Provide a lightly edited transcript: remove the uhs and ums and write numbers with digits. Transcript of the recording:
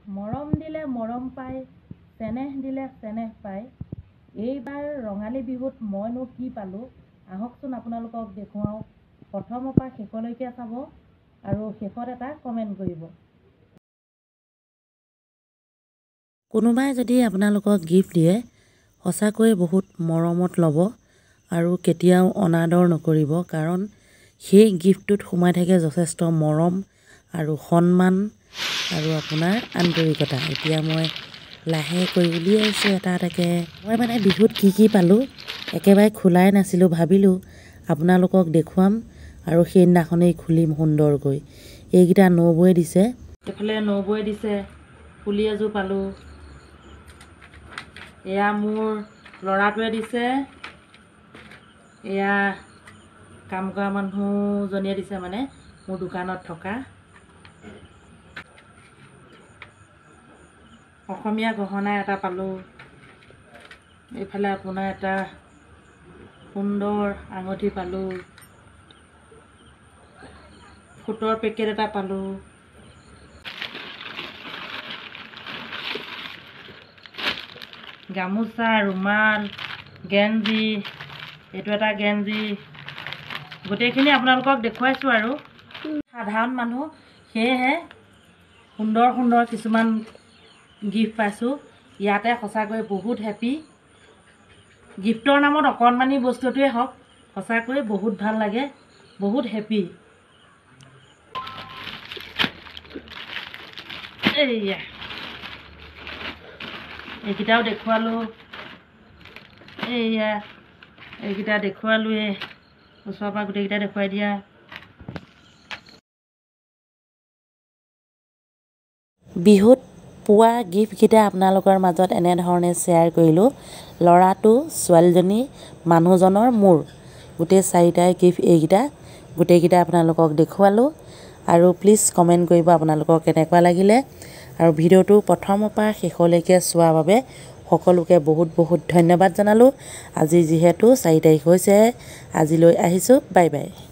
মৰম দিলে মৰম পায়, চেনেহ দিলে চেনেহ পায়। এইবাৰ ৰঙালী বিহুত মইনো কি পালোঁ, আহকচোন আপোনালোকক দেখুৱাওঁ। প্ৰথমৰ পৰা শেষলৈকে চাব আৰু শেষত এটা কমেণ্ট কৰিব। কোনোবাই যদি আপোনালোকক গিফ্ট দিয়ে, সঁচাকৈ বহুত মৰমত ল'ব আৰু কেতিয়াও অনাদৰ নকৰিব, কাৰণ সেই গিফ্টটোত সোমাই থাকে যথেষ্ট মৰম আৰু সন্মান আৰু আপোনাৰ আন্তৰিকতা। এতিয়া মই লাহেকৈ উলিয়াইছোঁ এটা এটাকৈ। মই মানে বিহুত কি পালোঁ একেবাৰে খোলাই নাছিলোঁ, ভাবিলোঁ আপোনালোকক দেখুৱাম আৰু সেইদিনাখনেই খুলিম সুন্দৰকৈ। এইকেইটা নবৌৱে দিছে, এইফালে নবৌৱে দিছে, ফুলি এযোৰ পালোঁ। এয়া মোৰ ল'ৰাটোৱে দিছে, এয়া কাম কৰা মানুহজনীয়ে দিছে, মানে মোৰ দোকানত থকা। অসমীয়া গহনা এটা পালোঁ। এইফালে আপোনাৰ এটা সুন্দৰ আঙুঠি পালোঁ। ফুটৰ পেকেট এটা পালোঁ। গামোচা, ৰুমাল, গেঞ্জি, এইটো এটা গেঞ্জি। গোটেইখিনি আপোনালোকক দেখুৱাইছোঁ আৰু সাধাৰণ মানুহ, সেয়েহে সুন্দৰ সুন্দৰ কিছুমান গিফ্ট পাইছোঁ। ইয়াতে সঁচাকৈ বহুত হেপী। গিফ্টৰ নামত অকণমানি বস্তুটোৱে হওক, সঁচাকৈ বহুত ভাল লাগে, বহুত হেপী। এইয়া এইকেইটাও দেখুৱালোঁ। এইকেইটা দেখুৱালোৱে, ওচৰৰ পৰা গোটেইকেইটা দেখুৱাই দিয়া। বিহুত পোৱা গিফ্টকেইটা আপোনালোকৰ মাজত এনেধৰণে শ্বেয়াৰ কৰিলোঁ। ল'ৰাটো, ছোৱালীজনী, মানুহজনৰ, মোৰ, গোটেই চাৰিটাই গিফ্ট এইকেইটা। গোটেইকেইটা আপোনালোকক দেখুৱালোঁ আৰু প্লিজ কমেণ্ট কৰিব আপোনালোকৰ কেনেকুৱা লাগিলে। আৰু ভিডিঅ'টো প্ৰথমৰ পৰা শেষলৈকে চোৱাৰ বাবে সকলোকে বহুত বহুত ধন্যবাদ জনালোঁ। আজি যিহেতু 4 তাৰিখ হৈছেহে, আজিলৈ আহিছোঁ। Bye bye.